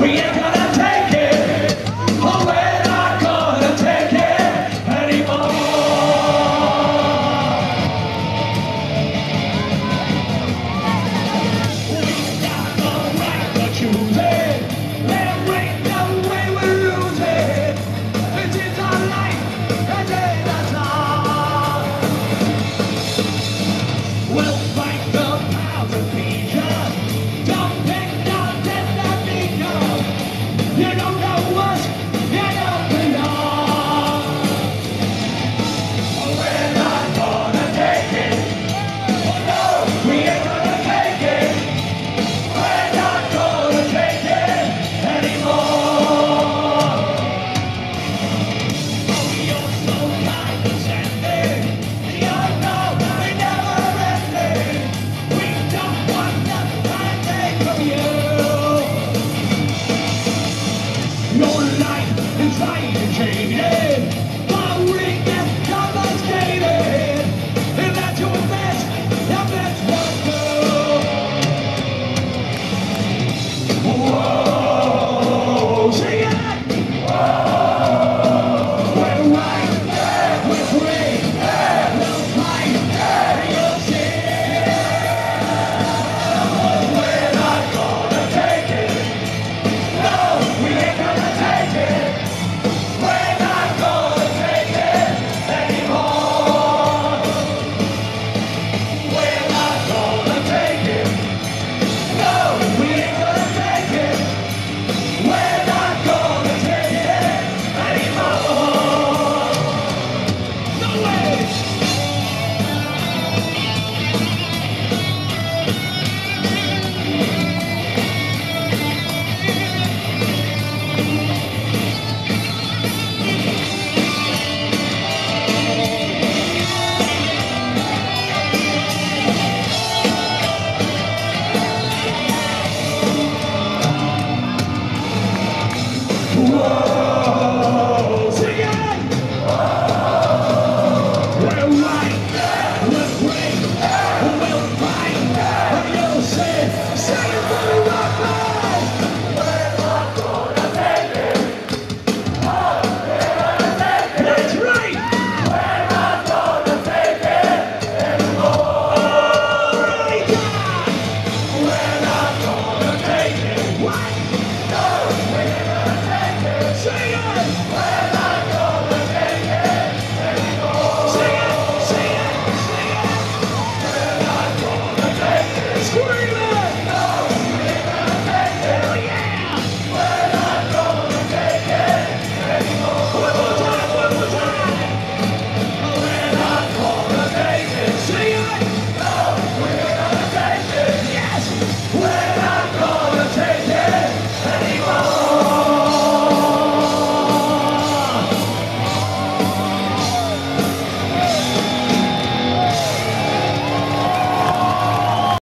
We ain't gonna take it. Oh, we're not gonna take it anymore. We got the right to choose it. There ain't no way we're losing. This is our life, this is our song. We'll fight the powers of vision. Don't take no destination. You don't know us, you don't belong. We're not gonna take it. Oh no, we ain't gonna take it. We're not gonna take it anymore. Oh, you're so condescending. You know we never ended. We don't want nothing from you. Your